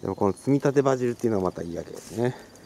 でもこの積み立てバジルっていうのがまたいいわけですね。